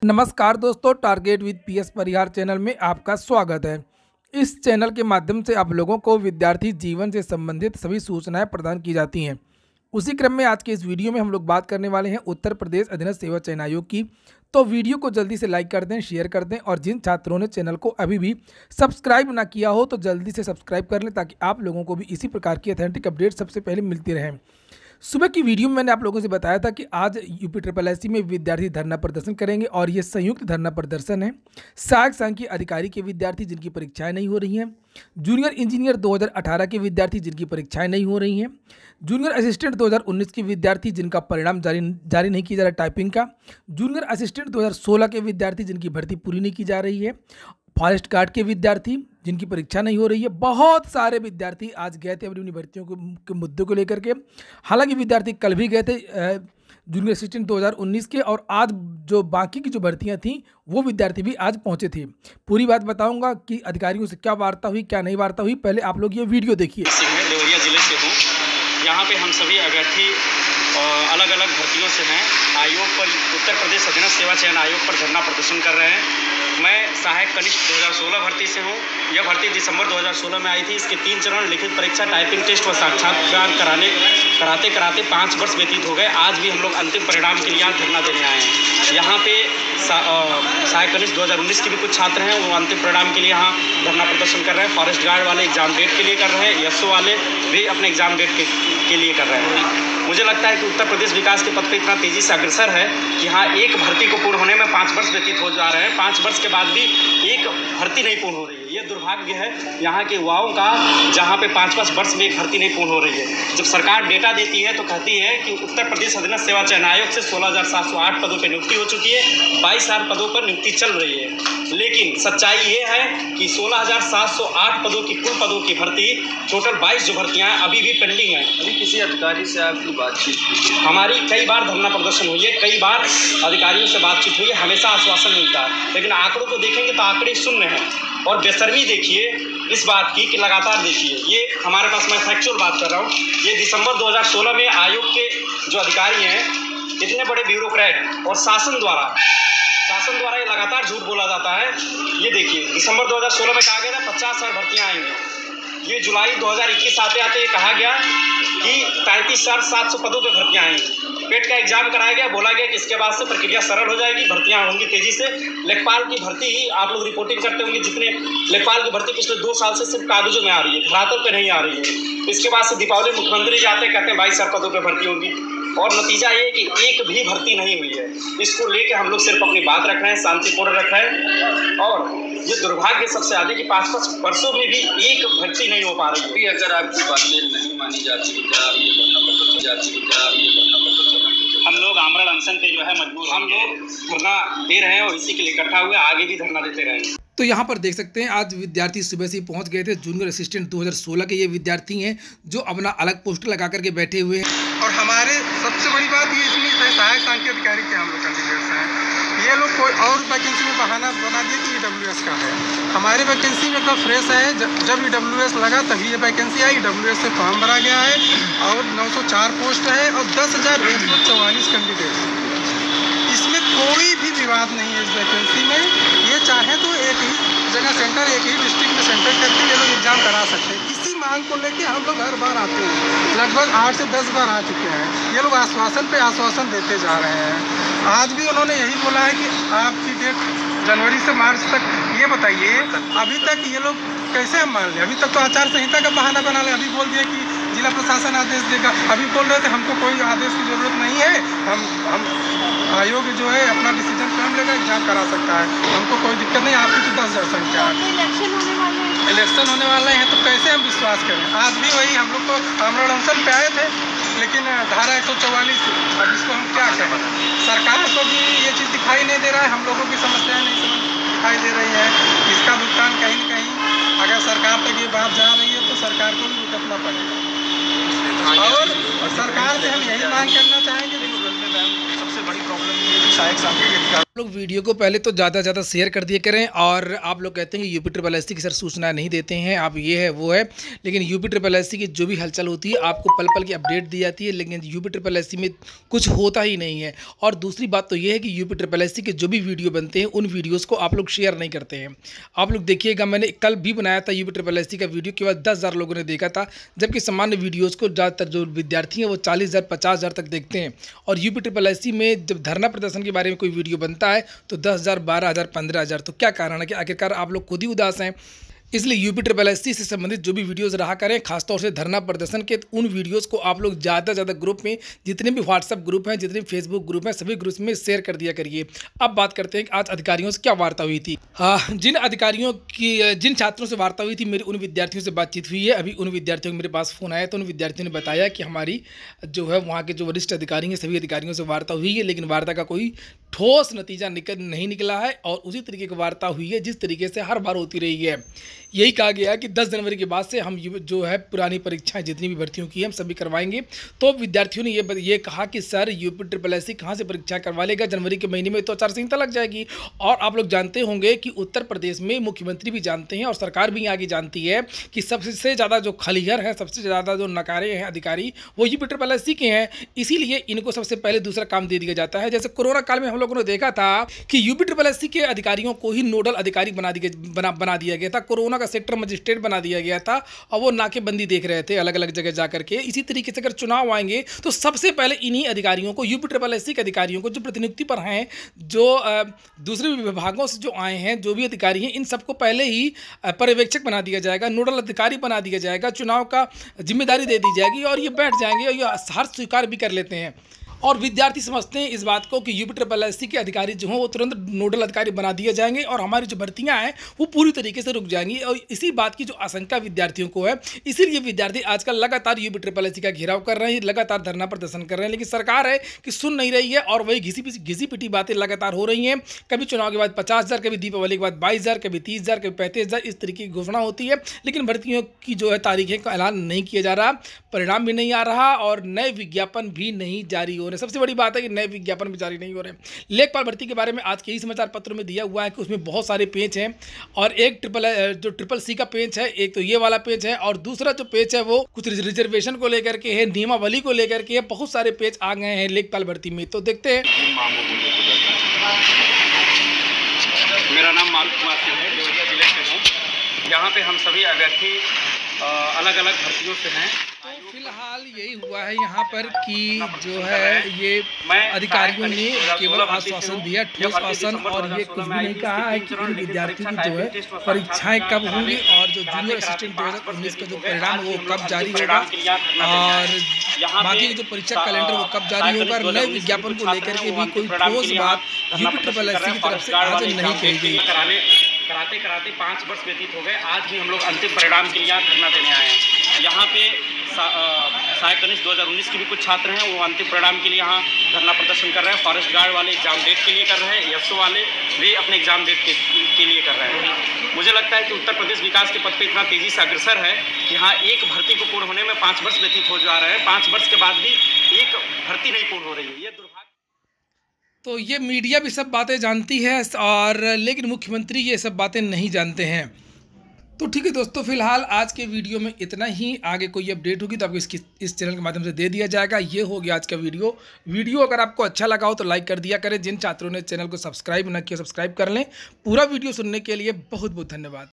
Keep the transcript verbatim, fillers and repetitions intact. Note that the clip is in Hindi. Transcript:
नमस्कार दोस्तों, target with PS Parihar channel में आपका स्वागत है। इस चैनल के माध्यम से आप लोगों को विद्यार्थी जीवन से संबंधित सभी सूचनाएं प्रदान की जाती हैं। उसी क्रम में आज के इस वीडियो में हम लोग बात करने वाले हैं उत्तर प्रदेश अधीनस्थ सेवा चयन आयोग की। तो वीडियो को जल्दी से लाइक कर दें, शेयर कर दें और जिन छात्रों ने चैनल को अभी भी सब्सक्राइब ना किया हो तो जल्दी से सब्सक्राइब कर लें ताकि आप लोगों को भी इसी प्रकार की ऑथेंटिक अपडेट सबसे पहले मिलती रहें। सुबह की वीडियो में मैंने आप लोगों से बताया था कि आज यूपी ट्रिपल एस सी में विद्यार्थी धरना प्रदर्शन करेंगे और ये संयुक्त धरना प्रदर्शन है सहायक सांख्यिकी अधिकारी के विद्यार्थी जिनकी परीक्षाएं नहीं हो रही हैं, जूनियर इंजीनियर दो हज़ार अठारह के विद्यार्थी जिनकी परीक्षाएं नहीं हो रही हैं, जूनियर असिस्टेंट दो हज़ार उन्नीस के विद्यार्थी जिनका परिणाम जारी जारी नहीं किया जा रहा टाइपिंग का, जूनियर असिस्टेंट दो हज़ार सोलह के विद्यार्थी जिनकी भर्ती पूरी नहीं की जा रही है, फॉरेस्ट गार्ड के विद्यार्थी जिनकी परीक्षा नहीं हो रही है। बहुत सारे विद्यार्थी आज गए थे अपनी अपनी भर्तियों के मुद्दों को लेकर के। हालांकि विद्यार्थी कल भी गए थे जूनियर असिस्टेंट दो हज़ार उन्नीस के, और आज जो बाकी की जो भर्तियां थीं वो विद्यार्थी भी आज पहुंचे थे। पूरी बात बताऊंगा कि अधिकारियों से क्या वार्ता हुई, क्या नहीं वार्ता हुई। पहले आप लोग ये वीडियो देखिए। देवरिया जिले से हूँ। यहाँ पे हम सभी अभ्यर्थी अलग अलग भर्तियों से हैं। आयोग पर उत्तर प्रदेश अधीनस्थ सेवा चयन आयोग पर धरना प्रदर्शन कर रहे हैं। मैं सहायक कनिष्ठ दो हज़ार सोलह भर्ती से हूँ। यह भर्ती दिसंबर दो हज़ार सोलह में आई थी। इसके तीन चरण लिखित परीक्षा, टाइपिंग टेस्ट व साक्षात्कार कराने कराते कराते पाँच वर्ष व्यतीत हो गए। आज भी हम लोग अंतिम परिणाम के लिए यहाँ धरना देने आए हैं। यहाँ पे सहायक कनिष्ठ दो हज़ार उन्नीस के भी कुछ छात्र हैं, वो अंतिम परिणाम के लिए यहाँ धरना प्रदर्शन कर रहे हैं। फॉरेस्ट गार्ड वाले एग्जाम डेट के लिए कर रहे हैं, एसओ वाले भी अपने एग्जाम डेट के, के लिए कर रहे हैं। मुझे लगता है कि उत्तर प्रदेश विकास के पथ पर इतना तेज़ी से अग्रसर है कि हाँ, एक भर्ती को पूर्ण होने में पाँच वर्ष व्यतीत हो जा रहे हैं। पाँच वर्ष के बाद भी एक भर्ती नहीं पूर्ण हो रही है। ये दुर्भाग्य है यहाँ के युवाओं का, जहाँ पे पाँच पाँच वर्ष में एक भर्ती नहीं पूर्ण हो रही है। जब सरकार डेटा देती है तो कहती है कि उत्तर प्रदेश अधीनस्थ सेवा चयन आयोग से सोलह हज़ार सात सौ आठ पदों पर नियुक्ति हो चुकी है, बाईस हज़ार पदों पर नियुक्ति चल रही है। लेकिन सच्चाई ये है कि सोलह हज़ार सात सौ आठ पदों की कुल पदों की भर्ती, टोटल बाईस जो भर्तियाँ अभी भी पेंडिंग हैं। अभी किसी अधिकारी से आपकी बातचीत हमारी कई बार धरना प्रदर्शन हुई है, कई बार अधिकारियों से बातचीत हुई है, हमेशा आश्वासन मिलता है। लेकिन आंकड़ों को देखेंगे तो आंकड़े शून्य हैं। और बेशर्मी देखिए इस बात की कि लगातार देखिए, ये हमारे पास, मैं फैक्चुअल बात कर रहा हूँ, ये दिसंबर दो हज़ार सोलह में आयोग के जो अधिकारी हैं, इतने बड़े ब्यूरोक्रेट और शासन द्वारा शासन द्वारा ये लगातार झूठ बोला जाता है। ये देखिए, दिसंबर दो हज़ार सोलह में कहा गया था पचास हज़ार भर्तियाँ आएंगी। ये जुलाई दो हज़ार इक्कीस आते आते ये कहा गया कि पैंतीस हज़ार सात सौ पदों पर भर्तियाँ आएंगी। पेट का एग्जाम कराया गया, बोला गया कि इसके बाद से प्रक्रिया सरल हो जाएगी, भर्तियाँ होंगी तेजी से। लेखपाल की भर्ती ही आप लोग रिपोर्टिंग करते होंगे, जितने लेखपाल की भर्ती पिछले दो साल से सिर्फ कागजों में आ रही है, धरातल पे नहीं आ रही है। इसके बाद से दीपावली मुख्यमंत्री जाते कहते हैं बाईस हज़ार पदों पर भर्ती होगी, और नतीजा ये कि एक भी भर्ती नहीं हुई है। इसको लेके हम लोग सिर्फ अपनी बात रख रहे हैं, शांतिपूर्ण रख रहे हैं। और ये दुर्भाग्य सबसे ज्यादा कि पाँच पाँच वर्षों में भी एक भर्ती नहीं हो पा रही है। अगर आपकी बातें नहीं मानी जाती तो क्या ये करना पड़ता जाती तो क्या ये करना पड़ता, हम लोग आमरण अनशन पे जो है मजबूर, हम लोग धरना दे रहे हैं और इसी के लिए इकट्ठा हुए, आगे भी धरना देते रहेंगे। तो यहाँ पर देख सकते हैं आज विद्यार्थी सुबह से पहुँच गए थे। जूनियर असिस्टेंट दो हज़ार सोलह के ये विद्यार्थी हैं जो अपना अलग पोस्टर लगा करके बैठे हुए हैं। और हमारे सबसे बड़ी बात ये इसमें सहायक सांख्यिकी अधिकारी के हम लोग कैंडिडेट्स हैं। ये लोग कोई और वैकेंसी में बहाना बना दिए कि ई डब्ल्यू एस का है। हमारी वैकेंसी में एकदम फ्रेश है। जब ई डब्ल्यू एस लगा तभी ये वैकेंसी आई। ई डब्ल्यू एस से फॉर्म भरा गया है और नौ सौ चार पोस्ट है और दस हज़ार एक सौ चौवालीस कैंडिडेट। इसमें कोई भी विवाद नहीं है इस वैकेंसी में। ये चाहे तो एक ही जगह सेंटर, एक ही डिस्ट्रिक्ट में सेंटर करके ये लोग एग्जाम करा सकते हैं। इसी मांग को लेके हम लोग हर बार आते हैं, लगभग आठ से दस बार आ चुके हैं। ये लोग आश्वासन पे आश्वासन देते जा रहे हैं। आज भी उन्होंने यही बोला है कि आपकी डेट जनवरी से मार्च तक। ये बताइए अभी तक ये लोग कैसे हम मान लें? अभी तक तो आचार संहिता का बहाना बना ले। अभी बोल दिया कि जिला प्रशासन आदेश देगा, अभी बोल रहे थे हमको कोई आदेश की ज़रूरत नहीं है, हम हम आयोग जो है अपना डिसीजन स्वयं लेगा, एग्जाम करा सकता है, हमको कोई दिक्कत नहीं। आपकी तो दस हज़ार संख्या है, इलेक्शन होने वाले हैं इलेक्शन होने वाले हैं तो कैसे हम विश्वास करें? आज भी वही हम लोग को आमरण अनशन पे आए थे, लेकिन धारा एक सौ चौवालीस, अब इसको हम क्या करें? सरकार को भी ये चीज़ दिखाई नहीं दे रहा है, हम लोगों की समस्याएं नहीं समझ दिखाई दे रही है। इसका भुगतान कहीं न कहीं अगर सरकार तक ये बात जा रही है तो सरकार को भी भुगतना पड़ेगा। और सरकार से हम यही मांग करना चाहेंगे। सबसे बड़ी प्रॉब्लम ये है कि सहायक सांख्यिकी अधिकारी लोग वीडियो को पहले तो ज़्यादा से ज़्यादा शेयर कर दिया करें। और आप लोग कहते हैं कि यूपी ट्रिपल एस सी की सर सूचना नहीं देते हैं आप, ये है वो है, लेकिन यूपी ट्रिपल एस सी की जो भी हलचल होती है आपको पल पल की अपडेट दी जाती है, लेकिन यूपी ट्रिपल एस सी में कुछ होता ही नहीं है। और दूसरी बात तो ये है कि यूपी ट्रिपल एस सी के जो भी वीडियो बनते हैं उन वीडियोज़ को आप लोग शेयर नहीं करते हैं। आप लोग देखिएगा, मैंने कल भी बनाया था यूपी ट्रिपल एस सी का वीडियो, केवल दस हज़ार लोगों ने देखा था, जबकि सामान्य वीडियोज़ को ज़्यादातर जो विद्यार्थी हैं वो चालीस हज़ार पचास हज़ार तक देखते हैं। और यूपी ट्रिपल एस सी में जब धरना प्रदर्शन के बारे में कोई वीडियो बनता है तो दस हज़ार बारह हज़ार पंद्रह हज़ार। तो क्या कारण है कि आखिरकार आप लोग खुद ही उदास हैं। इसलिए यूपी ट्रिपल एस सी से संबंधित जो भी वीडियोस रहा करें, खासतौर से धरना प्रदर्शन के, उन वीडियोस को आप लोग ज़्यादा से ज़्यादा ग्रुप में, जितने भी व्हाट्सएप ग्रुप हैं, जितने फेसबुक ग्रुप हैं, सभी ग्रुप्स में शेयर कर दिया करिए। अब बात करते हैं कि आज अधिकारियों से क्या वार्ता हुई थी। हाँ, जिन अधिकारियों की, जिन छात्रों से वार्ता हुई थी, मेरी उन विद्यार्थियों से बातचीत हुई है। अभी उन विद्यार्थियों को मेरे पास फ़ोन आया तो उन विद्यार्थियों ने बताया कि हमारी जो है वहाँ के जो वरिष्ठ अधिकारी हैं सभी अधिकारियों से वार्ता हुई है, लेकिन वार्ता का कोई ठोस नतीजा निकल नहीं निकला है। और उसी तरीके की वार्ता हुई है जिस तरीके से हर बार होती रही है। यही कहा गया कि दस जनवरी के बाद से हम जो है पुरानी परीक्षाएं जितनी भी भर्तियों की हम सभी करवाएंगे। तो विद्यार्थियों ने ये ये कहा कि sir UP triple S C कहाँ से परीक्षा करवा लेगा, जनवरी के महीने में तो आचार संहिता लग जाएगी। और आप लोग जानते होंगे कि उत्तर प्रदेश में मुख्यमंत्री भी जानते हैं और सरकार भी आगे जानती है कि सबसे ज़्यादा जो खलीहर हैं, सबसे ज़्यादा जो नकारे हैं अधिकारी, वो यूपी ट्रिपल एस सी के हैं। इसीलिए इनको सबसे पहले दूसरा काम दे दिया जाता है। जैसे कोरोना काल में हम लोगों ने देखा था कि यूपी ट्रिपल एस सी के अधिकारियों को ही नोडल अधिकारी बना दिया बना बना दिया गया था, कोरोना का सेक्टर मजिस्ट्रेट बना दिया गया था और वो नाकेबंदी देख रहे थे अलग अलग जगह जाकर के। इसी तरीके से अगर चुनाव आएंगे तो सबसे पहले इन्हीं अधिकारियों को, यूपी ट्रिपल एस सी के अधिकारियों को, जो प्रतिनियुक्ति पर हैं, जो दूसरे विभागों से जो आए हैं, जो भी अधिकारी हैं, इन सबको पहले ही पर्यवेक्षक बना दिया जाएगा, नोडल अधिकारी बना दिया जाएगा, चुनाव का जिम्मेदारी दे दी जाएगी और ये बैठ जाएंगे और ये हर स्वीकार भी कर लेते हैं। और विद्यार्थी समझते हैं इस बात को कि यूपी ट्रिपल एस सी के अधिकारी जो हों वो तुरंत नोडल अधिकारी बना दिए जाएंगे और हमारी जो भर्तियां हैं वो पूरी तरीके से रुक जाएंगी। और इसी बात की जो आशंका विद्यार्थियों को है, इसीलिए विद्यार्थी आजकल लगातार यूपी ट्रिपल एस सी का घेराव कर रहे हैं, लगातार धरना प्रदर्शन कर रहे हैं। लेकिन सरकार है कि सुन नहीं रही है और वही घिसी घिसी पिटी बातें लगातार हो रही हैं। कभी चुनाव के बाद पचास हज़ार, कभी दीपावली के बाद बाईस हज़ार, कभी तीस हज़ार, कभी पैंतीस हज़ार, इस तरीके की घोषणा होती है। लेकिन भर्तियों की जो है तारीखें का ऐलान नहीं किया जा रहा, परिणाम भी नहीं आ रहा और नए विज्ञापन भी नहीं जारी हो रहे। सबसे बड़ी बात है कि नए विज्ञापन भी जारी नहीं हो रहे। लेखपाल भर्ती के बारे में आज के ही समाचार पत्र में दिया हुआ है कि उसमें बहुत सारे पेज हैं और एक ट्रिपल जो ट्रिपल सी का पेज है, एक तो ये वाला पेज है और दूसरा जो पेज है वो कुछ रिजर्वेशन को लेकर के है, नियमावली को लेकर के है। बहुत सारे पेज आ गए हैं लेखपाल भर्ती में, तो देखते हैं। मेरा नाम मालूम कुमार सिंह है, देवरिया जिले से हूँ। यहाँ पे हम सभी अभ्यर्थी अलग अलग भर्तियों से हैं। तो फिलहाल यही हुआ है यहाँ पर कि जो है ये अधिकारियों ने केवल आश्वासन दिया, ठोस आश्वासन, और ये कुछ भी नहीं कहा है कि इन विद्यार्थियों की जो है परीक्षाएं कब होंगी और जो जूनियर असिस्टेंट दो हज़ार उन्नीस का जो परिणाम वो कब जारी होगा और बाकी जो परीक्षा कैलेंडर वो कब जारी होगा। नए विज्ञापन को लेकर के भी कोई ठोस बात यूपी ट्रिपल एस सी की तरफ से आज नहीं कही गई। कराते कराते पाँच वर्ष व्यतीत हो गए, आज भी हम लोग अंतिम परिणाम के लिए यहाँ धरना देने आए हैं। यहाँ पे सहायक कनिष्ठ दो हज़ार उन्नीस के भी कुछ छात्र हैं, वो अंतिम परिणाम के लिए यहाँ धरना प्रदर्शन कर रहे हैं। फॉरेस्ट गार्ड वाले एग्जाम डेट के लिए कर रहे हैं, एसओ वाले भी अपने एग्जाम डेट के, के लिए कर रहे हैं। मुझे लगता है कि उत्तर प्रदेश विकास के पथ पे इतना तेज़ी से अग्रसर है कि यहाँ एक भर्ती को पूर्ण होने में पाँच वर्ष व्यतीत हो जा रहे हैं, पाँच वर्ष के बाद भी एक भर्ती नहीं पूर्ण हो रही है। ये दुर्भाग्य। तो ये मीडिया भी सब बातें जानती है और लेकिन मुख्यमंत्री ये सब बातें नहीं जानते हैं। तो ठीक है दोस्तों, फिलहाल आज के वीडियो में इतना ही। आगे कोई अपडेट होगी तो आपको इसकी इस चैनल के माध्यम से दे दिया जाएगा। ये हो गया आज का वीडियो। वीडियो अगर आपको अच्छा लगा हो तो लाइक कर दिया करें। जिन छात्रों ने चैनल को सब्सक्राइब न किया सब्सक्राइब कर लें। पूरा वीडियो सुनने के लिए बहुत बहुत धन्यवाद।